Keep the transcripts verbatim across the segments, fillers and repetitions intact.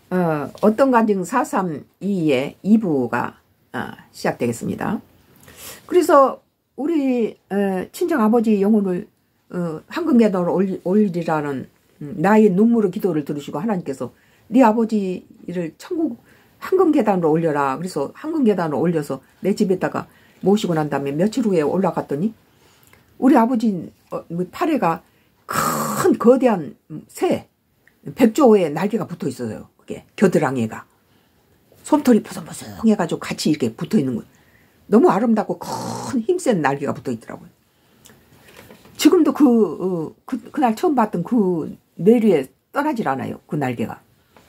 어, 어떤 간증 사백삼십이의 이 부가 어, 시작되겠습니다. 그래서 우리 어, 친정아버지 영혼을 어, 황금계단으로 올리, 올리라는 음, 나의 눈물의 기도를 들으시고 하나님께서 네 아버지를 천국 황금계단으로 올려라. 그래서 황금계단으로 올려서 내 집에다가 모시고 난 다음에 며칠 후에 올라갔더니 우리 아버지 어, 팔에가 큰 거대한 새 백조의 날개가 붙어 있어요. 그게 겨드랑이가 솜털이 포송포송해가지고 같이 이렇게 붙어 있는 거예요. 너무 아름답고 큰 힘센 날개가 붙어 있더라고요. 지금도 그, 어, 그 그날 처음 봤던 그 뇌리에 떠나질 않아요. 그 날개가.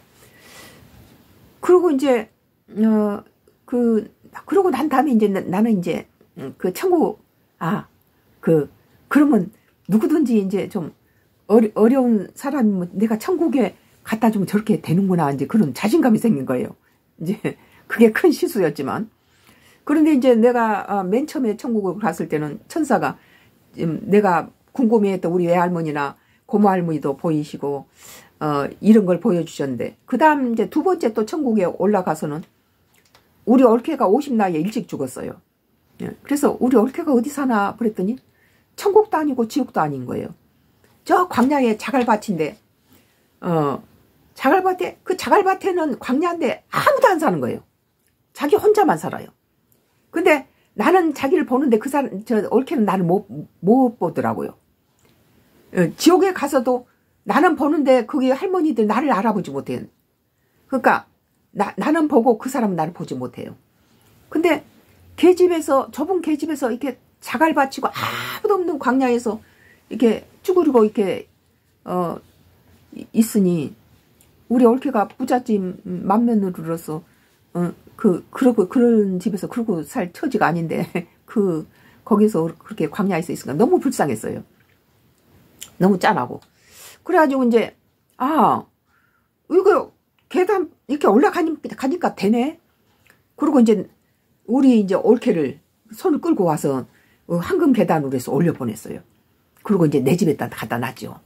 그리고 이제 어 그 그러고 난 다음에 이제 나는 이제 그 천국 아 그 그러면 누구든지 이제 좀 어려, 어려운 사람이면 내가 천국에 갖다 주면 저렇게 되는구나 이제 그런 자신감이 생긴 거예요. 이제 그게 큰 실수였지만 그런데 이제 내가 맨 처음에 천국을 갔을 때는 천사가 내가 궁금해했던 우리 외할머니나 고모 할머니도 보이시고 어 이런 걸 보여주셨는데 그 다음 이제 두 번째 또 천국에 올라가서는 우리 올케가 오십 나이에 일찍 죽었어요. 그래서 우리 올케가 어디 사나 그랬더니 천국도 아니고 지옥도 아닌 거예요. 저 광야에 자갈밭인데 어 자갈밭에 그 자갈밭에는 광야인데 아무도 안 사는 거예요. 자기 혼자만 살아요. 근데 나는 자기를 보는데 그 사람 저 올케는 나를 못, 못 보더라고요. 어, 지옥에 가서도 나는 보는데 그게 할머니들 나를 알아보지 못해요. 그러니까 나, 나는 보고 그 사람은 나를 보지 못해요. 근데 계집에서 좁은 계집에서 이렇게 자갈밭이고 아무도 없는 광야에서 이렇게 쭈그리고 이렇게 어 있으니 우리 올케가 부잣집 맏며느리로서 어 그 그러고 그런 집에서 그러고 살 처지가 아닌데 그 거기서 그렇게 광야에서 있으니까 너무 불쌍했어요. 너무 짠하고 그래가지고 이제 아 이거 계단 이렇게 올라가니까 가니까 되네. 그리고 이제 우리 이제 올케를 손을 끌고 와서 황금 계단으로 해서 올려 보냈어요. 그리고 이제 내 집에다 갖다 놨죠.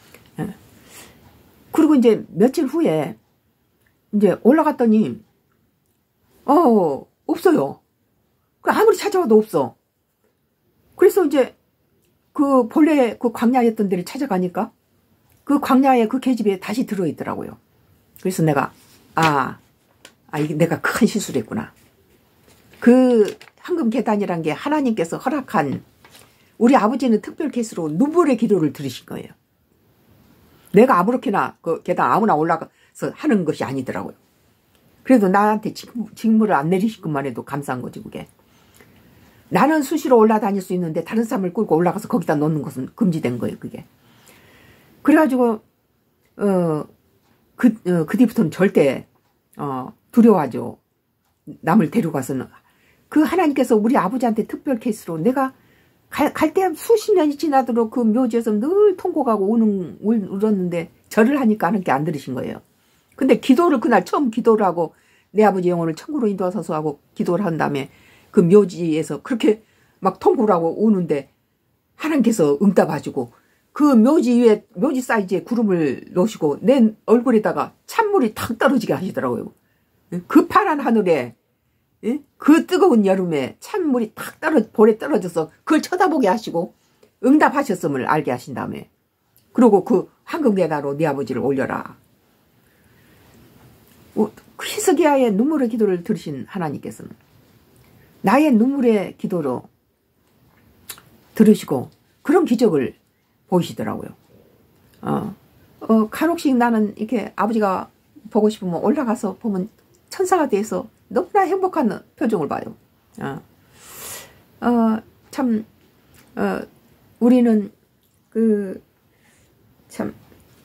그리고 이제 며칠 후에 이제 올라갔더니 어 없어요. 아무리 찾아와도 없어. 그래서 이제 그 본래 그 광야였던 데를 찾아가니까 그 광야에 그 계집에 다시 들어있더라고요. 그래서 내가 아, 아 이게 내가 큰 실수를 했구나. 그 황금 계단이란 게 하나님께서 허락한 우리 아버지는 특별 케이스로 눈물의 기도를 들으신 거예요. 내가 아무렇게나 그 계단 아무나 올라가서 하는 것이 아니더라고요. 그래도 나한테 직무를 안 내리실 것만 해도 감사한 거지 그게. 나는 수시로 올라다닐 수 있는데 다른 사람을 끌고 올라가서 거기다 놓는 것은 금지된 거예요 그게. 그래가지고 어, 그, 어, 그 뒤부터는 절대 어, 두려워하죠. 남을 데려가서는. 그 하나님께서 우리 아버지한테 특별 케이스로 내가 갈 때 수십 년이 지나도록 그 묘지에서 늘 통곡하고 우는, 울었는데 절을 하니까 하는 게 안 들으신 거예요. 근데 기도를 그날 처음 기도를 하고 내 아버지 영혼을 천국으로 인도하소서 하고 기도를 한 다음에 그 묘지에서 그렇게 막 통곡을 하고 우는데 하나님께서 응답하시고 그 묘지 위에 묘지 사이즈에 구름을 놓으시고 내 얼굴에다가 찬물이 탁 떨어지게 하시더라고요. 그 파란 하늘에 그 뜨거운 여름에 찬물이 탁 떨어 볼에 떨어져서 그걸 쳐다보게 하시고 응답하셨음을 알게 하신 다음에 그리고 그 황금 계단으로 네 아버지를 올려라. 히스기야의 눈물의 기도를 들으신 하나님께서는 나의 눈물의 기도로 들으시고 그런 기적을 보이시더라고요. 어, 어, 간혹씩 나는 이렇게 아버지가 보고 싶으면 올라가서 보면 천사가 돼서 너무나 행복한 표정을 봐요. 어, 어, 참, 어, 우리는 그, 참,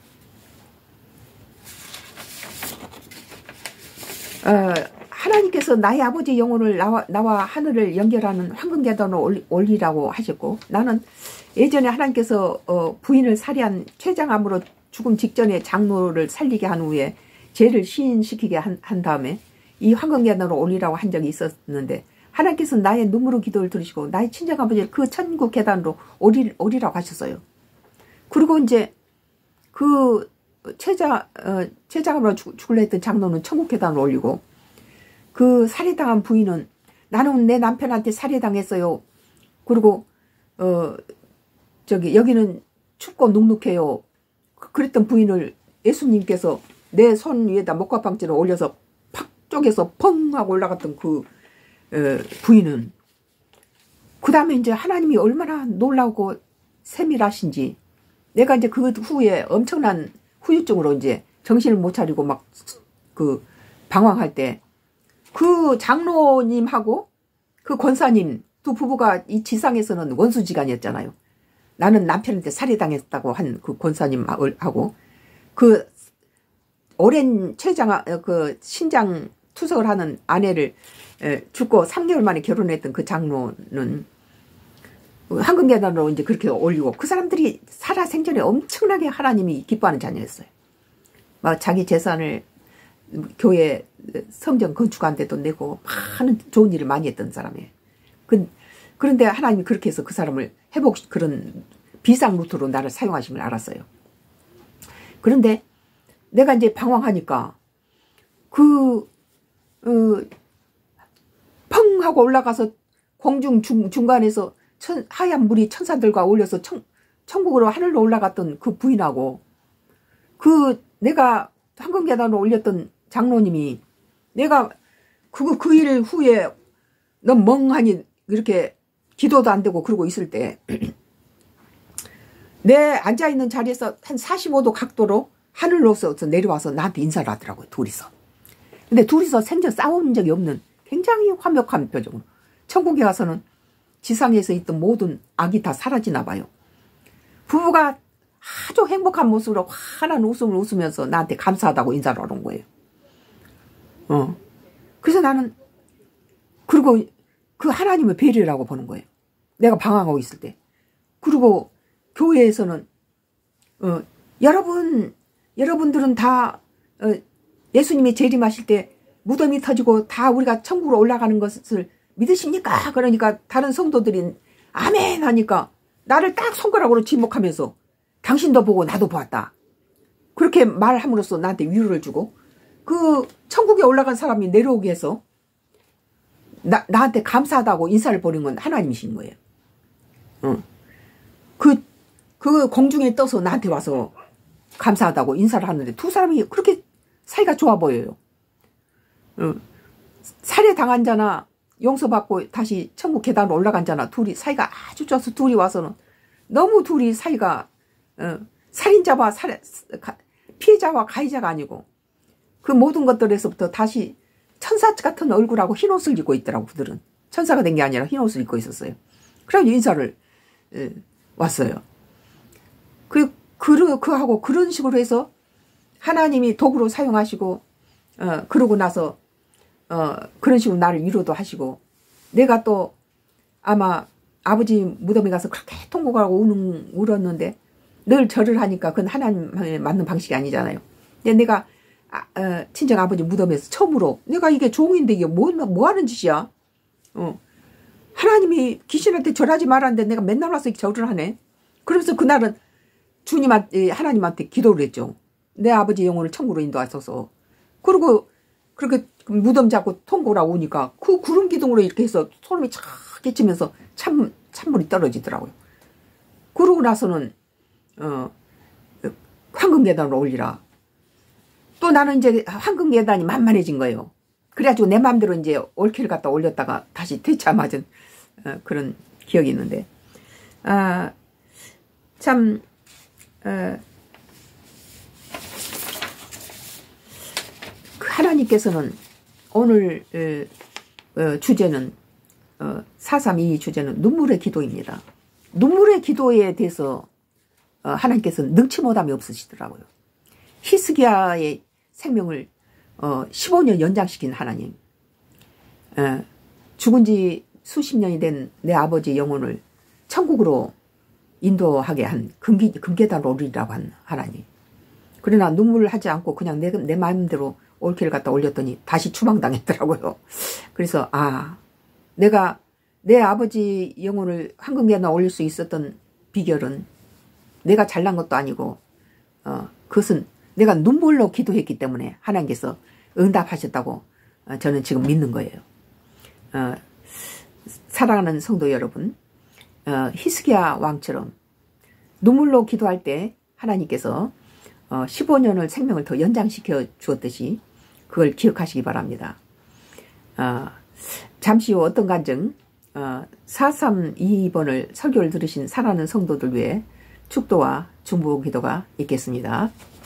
어, 하나님께서 나의 아버지 영혼을 나와, 나와 하늘을 연결하는 황금계단으로 올리, 올리라고 하셨고 나는 예전에 하나님께서 어, 부인을 살해한 췌장암으로 죽음 직전에 장로를 살리게 한 후에 죄를 시인시키게 한, 한 다음에 이 황금계단으로 올리라고 한 적이 있었는데 하나님께서 나의 눈물의 기도를 들으시고 나의 친정아버지를 그 천국 계단으로 올리, 올리라고 하셨어요. 그리고 이제 그 최장, 어, 최장으로 죽을려 했던 장로는 천국계단을 올리고, 그 살해당한 부인은 나는 내 남편한테 살해당했어요. 그리고, 어, 저기, 여기는 춥고 눅눅해요. 그랬던 부인을 예수님께서 내 손 위에다 목과방지를 올려서 팍 쪼개서 펑 하고 올라갔던 그, 어, 부인은, 그 다음에 이제 하나님이 얼마나 놀라우고 세밀하신지, 내가 이제 그 후에 엄청난 후유증으로 이제 정신을 못 차리고 막 그 방황할 때, 그 장로님하고 그 권사님 두 부부가 이 지상에서는 원수지간이었잖아요. 나는 남편한테 살해당했다고 한 그 권사님하고 그 오랜 최장 그 신장 투석을 하는 아내를 죽고 삼 개월 만에 결혼했던 그 장로는 황금계단으로 이제 그렇게 올리고, 그 사람들이 살아생전에 엄청나게 하나님이 기뻐하는 자녀였어요. 막 자기 재산을 교회 성전 건축한 데도 내고 많은 좋은 일을 많이 했던 사람이에요. 그, 그런데 하나님이 그렇게 해서 그 사람을 회복, 그런 비상 루트로 나를 사용하심을 알았어요. 그런데 내가 이제 방황하니까 그, 어, 펑 하고 올라가서 공중 중, 중간에서 천, 하얀 물이 천사들과 올려서 천, 천국으로 하늘로 올라갔던 그 부인하고, 그 내가 황금계단으로 올렸던 장로님이, 내가 그거 그 일 후에 너무 멍하니 이렇게 기도도 안 되고 그러고 있을 때, 내 앉아있는 자리에서 한 사십오 도 각도로 하늘로서 내려와서 나한테 인사를 하더라고요, 둘이서. 근데 둘이서 생전 싸운 적이 없는 굉장히 화목한 표정으로. 천국에 가서는 지상에서 있던 모든 악이 다 사라지나 봐요. 부부가 아주 행복한 모습으로 환한 웃음을 웃으면서 나한테 감사하다고 인사를 하는 거예요. 어. 그래서 나는, 그리고 그 하나님의 배려라고 보는 거예요. 내가 방황하고 있을 때. 그리고 교회에서는, 어, 여러분, 여러분들은 다, 어, 예수님이 재림하실 때 무덤이 터지고 다 우리가 천국으로 올라가는 것을 믿으십니까? 그러니까 다른 성도들이 아멘 하니까 나를 딱 손가락으로 지목하면서 당신도 보고 나도 보았다. 그렇게 말함으로써 나한테 위로를 주고, 그 천국에 올라간 사람이 내려오게 해서 나, 나한테 감사하다고 인사를 보낸 건 하나님이신 거예요. 어. 그, 그 공중에 떠서 나한테 와서 감사하다고 인사를 하는데 두 사람이 그렇게 사이가 좋아 보여요. 어. 살해 당한 자나 용서받고 다시 천국 계단으로 올라간 자나 둘이 사이가 아주 좋아서 둘이 와서는 너무 둘이 사이가, 어, 살인자와 살해, 피해자와 가해자가 아니고 그 모든 것들에서부터 다시 천사 같은 얼굴하고 흰 옷을 입고 있더라고. 그들은 천사가 된 게 아니라 흰 옷을 입고 있었어요. 그래서 인사를 에, 왔어요. 그, 그, 그 하고 그런 식으로 해서 하나님이 도구로 사용하시고, 어, 그러고 나서 어, 그런 식으로 나를 위로도 하시고, 내가 또 아마 아버지 무덤에 가서 그렇게 통곡하고 우는, 울었는데 늘 절을 하니까 그건 하나님에 맞는 방식이 아니잖아요. 근데 내가 아, 어, 친정 아버지 무덤에서 처음으로 내가 이게 종인데 이게 뭐, 뭐 하는 짓이야? 어. 하나님이 귀신한테 절하지 말았는데 내가 맨날 와서 절을 하네. 그러면서 그날은 주님한테, 하나님한테 기도를 했죠. 내 아버지 영혼을 천국으로 인도하소서. 그리고 그렇게 무덤 잡고 통고라 오니까 그 구름 기둥으로 이렇게 해서 소름이 착 끼치면서 참, 찬물이 떨어지더라고요. 그러고 나서는, 어, 황금계단으로 올리라. 또 나는 이제 황금계단이 만만해진 거예요. 그래가지고 내 마음대로 이제 올킬을 갖다 올렸다가 다시 퇴차 맞은 어, 그런 기억이 있는데, 아, 참, 어, 하나님께서는 오늘 어, 어, 주제는 어, 사삼이이 주제는 눈물의 기도입니다. 눈물의 기도에 대해서 어, 하나님께서는 능치 못함이 없으시더라고요. 히스기야의 생명을 어, 십오 년 연장시킨 하나님, 어, 죽은 지 수십 년이 된 내 아버지 영혼을 천국으로 인도하게 한 금기, 금계단으로 오리라고 한 하나님. 그러나 눈물을 하지 않고 그냥 내, 내 마음대로 올킬을 갖다 올렸더니 다시 추방당했더라고요. 그래서 아, 내가 내 아버지 영혼을 황금계단에 올릴 수 있었던 비결은 내가 잘난 것도 아니고, 어, 그것은 내가 눈물로 기도했기 때문에 하나님께서 응답하셨다고 저는 지금 믿는 거예요. 어, 사랑하는 성도 여러분, 어, 히스기야 왕처럼 눈물로 기도할 때 하나님께서 어, 십오 년을 생명을 더 연장시켜 주었듯이 그걸 기억하시기 바랍니다. 어, 잠시 후 어떤 간증 어, 사삼이이 번을 설교를 들으신 사랑하는 성도들 위해 축도와 중보 기도가 있겠습니다.